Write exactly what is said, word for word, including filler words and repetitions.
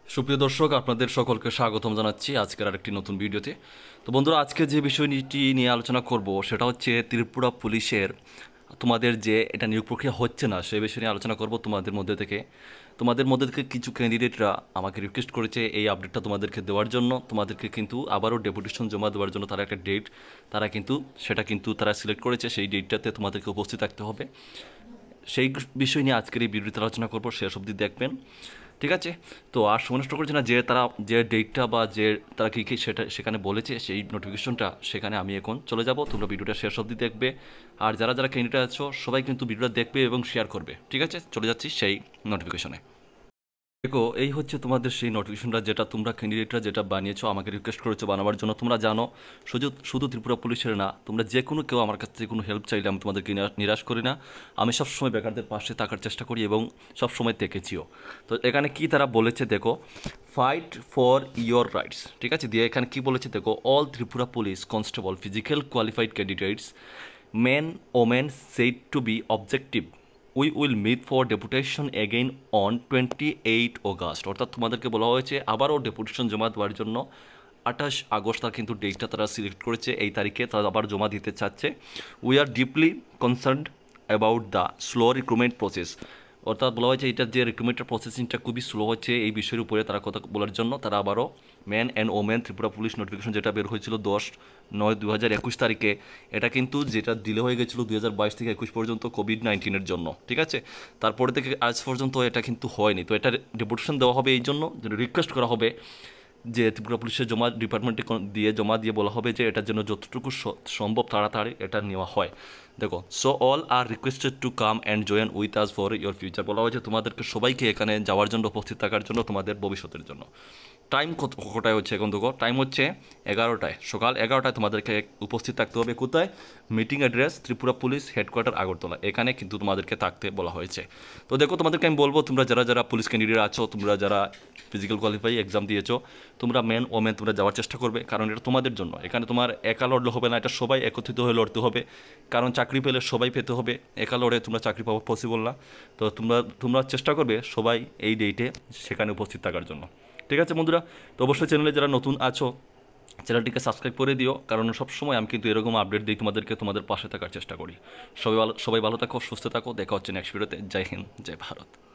সুপ্রিয় দর্শক, আপনাদের সকলকে স্বাগতম জানাচ্ছি আজকের আরেকটি নতুন ভিডিওতে। তো বন্ধুরা, আজকে যে বিষয়টি নিয়ে আলোচনা করব সেটা হচ্ছে ত্রিপুরা পুলিশের তোমাদের যে এটা নিয়োগ প্রক্রিয়া হচ্ছে না সেই বিষয় নিয়ে আলোচনা করব। তোমাদের মধ্যে থেকে তোমাদের মধ্যে থেকে কিছু ক্যান্ডিডেটরা আমাকে রিকোয়েস্ট করেছে এই আপডেটটা তোমাদেরকে দেওয়ার জন্য। তোমাদেরকে কিন্তু আবারও ডেপুটেশন জমা দেওয়ার জন্য তারা একটা ডেট তারা কিন্তু সেটা কিন্তু তারা সিলেক্ট করেছে। সেই ডেটটাতে তোমাদেরকে উপস্থিত থাকতে হবে। সেই বিষয় নিয়ে আজকের এই ভিডিওতে আলোচনা করবো, শেষ অবধি দেখবেন, ঠিক আছে? তো আর সময় নষ্ট করছে না, যে তারা যে ডেটটা বা যে তারা কী কী সেটা সেখানে বলেছে সেই নোটিফিকেশনটা সেখানে আমি এখন চলে যাব। তোমরা ভিডিওটা শেষ অবধি দেখবে, আর যারা যারা ক্যান্ডিডেট আছো সবাই কিন্তু ভিডিওটা দেখবে এবং শেয়ার করবে, ঠিক আছে? চলে যাচ্ছি সেই নোটিফিকেশনে। দেখো, এই হচ্ছে তোমাদের সেই নোটিফিকেশনটা যেটা তোমরা ক্যান্ডিডেটরা যেটা বানিয়েছো, আমাকে রিকোয়েস্ট করেছো বানাবার জন্য। তোমরা জানো, শুধু শুধু ত্রিপুরা পুলিশের না, তোমরা যে কোনো কেউ আমার কাছ থেকে কোনো হেল্প চাইলে আমি তোমাদেরকে নিরা- নিরাশ করি না। আমি সবসময় বেকারদের পাশে থাকার চেষ্টা করি এবং সবসময় দেখেছিও। তো এখানে কি তারা বলেছে দেখো, ফাইট ফর ইয়োর রাইটস, ঠিক আছে? দিয়ে এখানে কি বলেছে দেখো, all Tripura police constable physical qualified candidates men women said to be objective we will meet for deputation again on twenty eight August. অর্থাৎ তোমাদেরকে বলা হয়েছে আবারও ডেপুটেশন জমা দেওয়ার জন্য। আঠাশ আগস্ট তার কিন্তু ডেটটা তারা সিলেক্ট করেছে, এই তারিখে তারা আবার জমা দিতে চাচ্ছে। We are deeply concerned about the slow recruitment process. অর্থাৎ বলা হয়েছে এটার যে রিক্রুটমেন্টের প্রসেসিংটা খুবই স্লো হচ্ছে, এই বিষয়ের উপরে তারা কথা বলার জন্য তারা আবারও man and women Tripura police notification যেটা বের হয়েছিল দশ নয় দু হাজার একুশ তারিখে, এটা কিন্তু যেটা ডিলে হয়ে গেছিলো দুই হাজার বাইশ থেকে একুশ পর্যন্ত কোভিড নাইন্টিনের জন্য, ঠিক আছে? তারপরে থেকে আজ পর্যন্ত এটা কিন্তু হয়নি। তো এটা ডেপুটেশন দেওয়া হবে এই জন্য, রিকোয়েস্ট করা হবে যে ত্রিপুরা পুলিশের জমা ডিপার্টমেন্টে দিয়ে জমা দিয়ে বলা হবে যে এটার জন্য যতটুকু সম্ভব তাড়াতাড়ি এটা নেওয়া হয়। দেখো, so all are requested to come and join with us for your future. বলা হয়েছে তোমাদেরকে সবাইকে এখানে যাওয়ার জন্য, উপস্থিত থাকার জন্য, তোমাদের ভবিষ্যতের জন্য। টাইম কত কটায় হচ্ছে এখন দেখো, টাইম হচ্ছে এগারোটায়, সকাল এগারোটায় তোমাদেরকে উপস্থিত থাকতে হবে। কোথায়? Meeting address Tripura police headquarter Agartala, এখানে কিন্তু তোমাদেরকে থাকতে বলা হয়েছে। তো দেখো, তোমাদেরকে আমি বলবো, তোমরা যারা যারা পুলিশ ক্যান্ডিডেট আছো, তোমরা যারা ফিজিক্যাল কোয়ালিফাই এক্সাম দিয়েছো, তোমরা মেন ওমেন তোমরা যাওয়ার চেষ্টা করবে, কারণ এটা তোমাদের জন্য। এখানে তোমার একা লড়লে হবে না, এটা সবাই একত্রিত হয়ে লড়তে হবে, কারণ চাকরি পেলে সবাই পেতে হবে। একা লড়ে তোমরা চাকরি পাওয়া পসিবল না। তো তোমরা তোমরা চেষ্টা করবে সবাই এই ডেটে সেখানে উপস্থিত থাকার জন্য, ঠিক আছে বন্ধুরা? তো অবশ্যই চ্যানেলে যারা নতুন আছো চ্যানেলটিকে সাবস্ক্রাইব করে দিও, কারণ সবসময় আমি কিন্তু এরকম আপডেট দিই তোমাদেরকে, তোমাদের পাশে থাকার চেষ্টা করি। সবাই ভালো সবাই ভালো থাকো, সুস্থ থাকো, দেখা হচ্ছে নেক্সট ভিডিওতে। জয় হিন্দ, জয় ভারত।